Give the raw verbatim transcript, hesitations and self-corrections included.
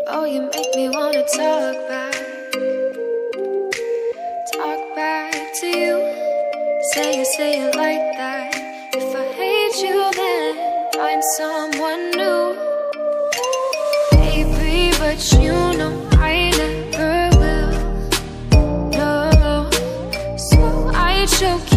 Oh, you make me wanna talk back, talk back to you. Say it, say it like that. If I hate you, then find someone new. Baby, but you know I never will. No, so I choke